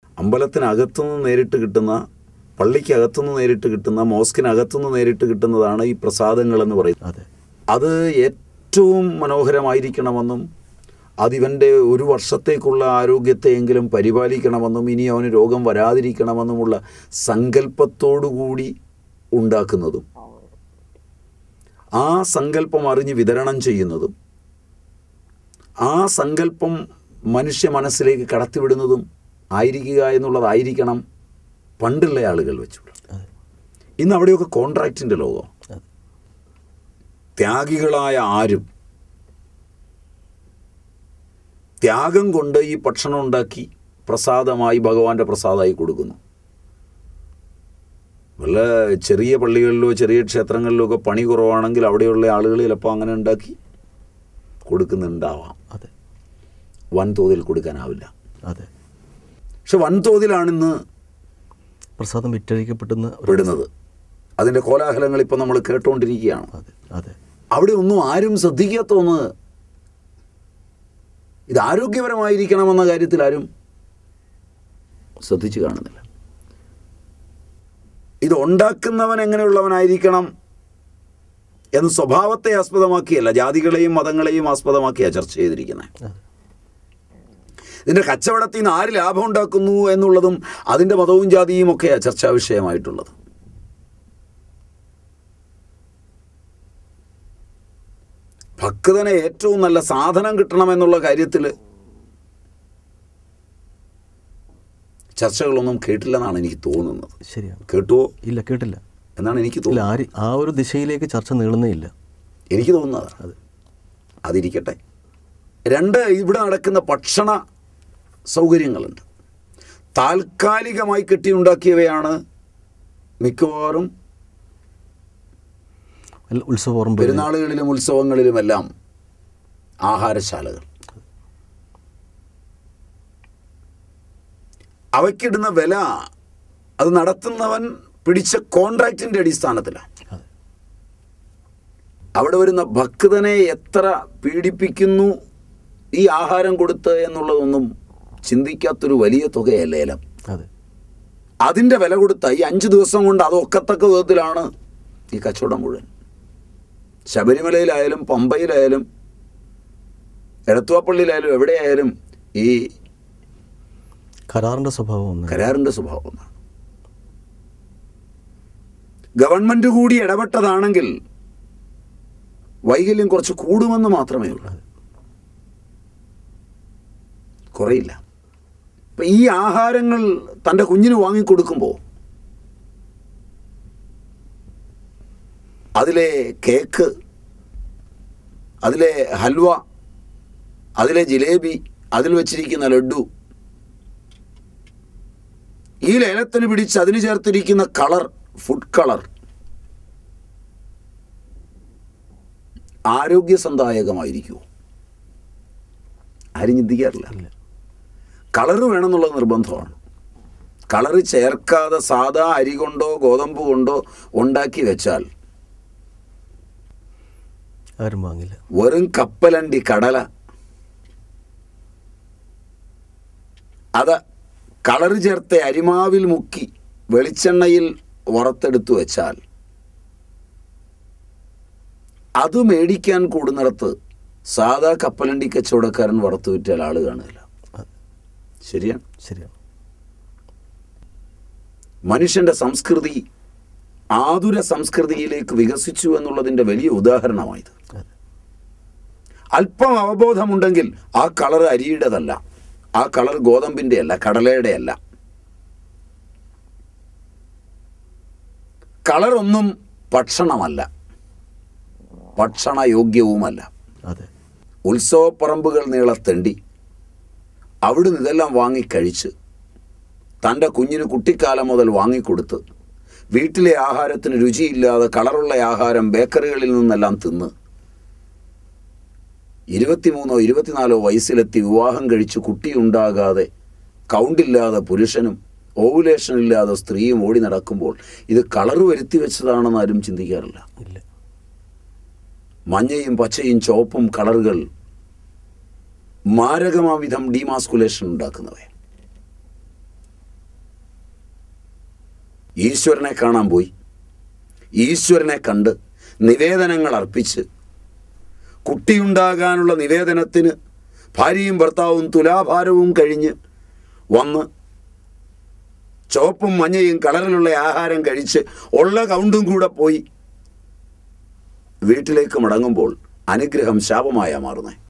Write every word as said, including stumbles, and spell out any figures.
അമ്പലത്തിനകത്തുനിന്ന് നേരിട്ട് കിട്ടുന്ന, പള്ളിക്കകത്തുനിന്ന് നേരിട്ട് കിട്ടുന്ന, മോസ്കിനകത്തുനിന്ന് നേരിട്ട് കിട്ടുന്നതാണ് ഈ പ്രസാദങ്ങളെന്ന് പറയുന്നത്. അത് ഏറ്റവും മനോഹരമായിരിക്കണമെന്നും അതിവൻ്റെ ഒരു വർഷത്തേക്കുള്ള ആരോഗ്യത്തെയെങ്കിലും പരിപാലിക്കണമെന്നും ഇനി അവന് രോഗം വരാതിരിക്കണമെന്നുമുള്ള സങ്കല്പത്തോടുകൂടി ഉണ്ടാക്കുന്നതും ആ സങ്കല്പം അറിഞ്ഞ് വിതരണം ചെയ്യുന്നതും ആ സങ്കല്പം മനുഷ്യ മനസ്സിലേക്ക് കടത്തിവിടുന്നതും ആയിരിക്കുക എന്നുള്ളതായിരിക്കണം പണ്ടുള്ള ആളുകൾ വെച്ചുള്ള. ഇന്ന് അവിടെയൊക്കെ കോൺട്രാക്റ്റിൻ്റെ ലോകം. ത്യാഗികളായ ആരും ത്യാഗം കൊണ്ട് ഈ ഭക്ഷണം ഉണ്ടാക്കി പ്രസാദമായി ഭഗവാന്റെ പ്രസാദമായി കൊടുക്കുന്നു. വല്ല ചെറിയ പള്ളികളിലോ ചെറിയ ക്ഷേത്രങ്ങളിലോ ഒക്കെ പണി കുറവാണെങ്കിൽ അവിടെയുള്ള ആളുകൾ ചിലപ്പോൾ അങ്ങനെ ഉണ്ടാക്കി കൊടുക്കുന്നുണ്ടാവാം. അതെ, വൻതോതിൽ കൊടുക്കാനാവില്ല. അതെ. പക്ഷെ വൻതോതിലാണിന്ന് പ്രസാദം വിറ്റഴിക്കപ്പെടുന്ന പെടുന്നത്. അതിൻ്റെ കോലാഹലങ്ങൾ ഇപ്പം നമ്മൾ കേട്ടുകൊണ്ടിരിക്കുകയാണ്. അതെ, അതെ. അവിടെ ഒന്നും ആരും ശ്രദ്ധിക്കാത്തോന്ന് ഇത് ആരോഗ്യപരമായിരിക്കണമെന്ന കാര്യത്തിൽ ആരും ശ്രദ്ധിച്ചു കാണുന്നില്ല. ഇത് ഉണ്ടാക്കുന്നവൻ എങ്ങനെയുള്ളവനായിരിക്കണം എന്ന് സ്വഭാവത്തെ ആസ്പദമാക്കിയല്ല, ജാതികളെയും മതങ്ങളെയും ആസ്പദമാക്കിയാണ് ചർച്ച ചെയ്തിരിക്കുന്നത്. ഇതിൻ്റെ കച്ചവടത്തിൽ നിന്ന് ആര് ലാഭം ഉണ്ടാക്കുന്നു എന്നുള്ളതും അതിൻ്റെ മതവും ജാതിയും ഒക്കെയാണ് ചർച്ചാ വിഷയമായിട്ടുള്ളത്. ഭക്തന് ഏറ്റവും നല്ല സാധനം കിട്ടണമെന്നുള്ള കാര്യത്തിൽ ചർച്ചകളൊന്നും കേട്ടില്ലെന്നാണ് എനിക്ക് തോന്നുന്നത്. ശരിയാണ്. കേട്ടുവോ? ഇല്ല, കേട്ടില്ല എന്നാണ് എനിക്ക് തോന്നുന്നത്. ആ ഒരു ദിശയിലേക്ക് ചർച്ച നീളുന്നേ ഇല്ല, എനിക്ക് തോന്നുന്നത്. അത് അതിരിക്കട്ടെ. രണ്ട്, ഇവിടെ നടക്കുന്ന ഭക്ഷണ സൗകര്യങ്ങളുണ്ട്. താൽക്കാലികമായി കെട്ടിയുണ്ടാക്കിയവയാണ് മിക്കവാറും ഉത്സവം, പെരുന്നാളുകളിലും ഉത്സവങ്ങളിലുമെല്ലാം ആഹാരശാലകൾ. അവയ്ക്കിടുന്ന വില അത് നടത്തുന്നവൻ പിടിച്ച കോൺട്രാക്റ്റിൻ്റെ അടിസ്ഥാനത്തിലാണ്. അവിടെ വരുന്ന ഭക്തനെ എത്ര പീഡിപ്പിക്കുന്നു ഈ ആഹാരം കൊടുത്ത് എന്നുള്ളതൊന്നും ചിന്തിക്കാത്തൊരു വലിയ തുകയല്ല ഏലം. അതിൻ്റെ വില കൊടുത്ത ഈ അഞ്ച് ദിവസം കൊണ്ട് അതൊക്കത്തക്ക വിധത്തിലാണ് ഈ കച്ചവടം മുഴുവൻ. ശബരിമലയിലായാലും പമ്പയിലായാലും എടത്തുവാപ്പള്ളിയിലായാലും എവിടെയായാലും ഈ കരാറിൻ്റെ സ്വഭാവം കരാറിൻ്റെ സ്വഭാവമാണ്. ഗവൺമെൻറ് കൂടി ഇടപെട്ടതാണെങ്കിൽ വൈകല്യം കുറച്ച് കൂടുമെന്ന് മാത്രമേ ഉള്ളൂ, കുറയില്ല. ഇപ്പം ഈ ആഹാരങ്ങൾ തൻ്റെ കുഞ്ഞിന് വാങ്ങിക്കൊടുക്കുമ്പോൾ അതിലെ കേക്ക്, അതിലെ ഹൽവ, അതിലെ ജിലേബി, അതിൽ വച്ചിരിക്കുന്ന ലഡു, ഈ ലേലത്തിന് പിടിച്ച് അതിന് ചേർത്തിരിക്കുന്ന കളർ, ഫുഡ് കളർ ആരോഗ്യസന്ധായകമായിരിക്കുമോ? ആരും ചിന്തിക്കാറില്ല. കളറ് വേണമെന്നുള്ളത് നിർബന്ധമാണ്. കളറ് ചേർക്കാതെ സാധാ അരി കൊണ്ടോ ഗോതമ്പ് കൊണ്ടോ ഉണ്ടാക്കി വെച്ചാൽ ആരും വാങ്ങില്ല. വെറും കപ്പലണ്ടി കടല അത് കളറ് ചേർത്ത് അരിമാവിൽ മുക്കി വെളിച്ചെണ്ണയിൽ വറുത്തെടുത്തു വെച്ചാൽ അത് മേടിക്കാൻ കൂടുന്നിടത്ത് സാധാ കപ്പലണ്ടി കച്ചവടക്കാരൻ വറുത്തു വിറ്റാൽ ആള് കാണില്ല. ശരിയാണ്, ശരിയാണ്. മനുഷ്യൻ്റെ സംസ്കൃതി ആതുര സംസ്കൃതിയിലേക്ക് വികസിച്ചു എന്നുള്ളതിൻ്റെ വലിയ ഉദാഹരണമായത്. അല്പം അവബോധമുണ്ടെങ്കിൽ ആ കളർ അരിയുടേതല്ല, ആ കളർ ഗോതമ്പിൻ്റെ അല്ല, കടലയുടെ അല്ല. കളറൊന്നും ഭക്ഷണമല്ല, ഭക്ഷണയോഗ്യവുമല്ല. ഉത്സവപ്പറമ്പുകൾ നീളത്തെണ്ടി അവിടുന്ന് ഇതെല്ലാം വാങ്ങിക്കഴിച്ച് തൻ്റെ കുഞ്ഞിന് കുട്ടിക്കാലം മുതൽ വാങ്ങിക്കൊടുത്ത് വീട്ടിലെ ആഹാരത്തിന് രുചിയില്ലാതെ കളറുള്ള ആഹാരം ബേക്കറികളിൽ നിന്നെല്ലാം തിന്ന് ഇരുപത്തിമൂന്നോ ഇരുപത്തിനാലോ വയസ്സിലെത്തി വിവാഹം കഴിച്ച് കുട്ടിയുണ്ടാകാതെ കൗണ്ടില്ലാതെ പുരുഷനും ഓവുലേഷൻ ഇല്ലാതെ സ്ത്രീയും ഓടി നടക്കുമ്പോൾ ഇത് കളറ് വരുത്തി വെച്ചതാണെന്ന് ആരും ചിന്തിക്കാറില്ല. മഞ്ഞയും പച്ചയും ചുവപ്പും കളറുകൾ മാരകമാവിധം ഡീമാസ്കുലേഷൻ ഉണ്ടാക്കുന്നവ. ഈശ്വരനെ കാണാൻ പോയി. ഈശ്വരനെ കണ്ട് നിവേദനങ്ങൾ അർപ്പിച്ച് കുട്ടിയുണ്ടാകാനുള്ള നിവേദനത്തിന് ഭാര്യയും ഭർത്താവും തുലാഭാരവും കഴിഞ്ഞ് വന്ന് ചുവപ്പും മഞ്ഞയും കളറിലുള്ള ആഹാരം കഴിച്ച് ഉള്ള കൗണ്ടും കൂടെ പോയി വീട്ടിലേക്ക് മടങ്ങുമ്പോൾ അനുഗ്രഹം ശാപമായാ മാറുന്നത്.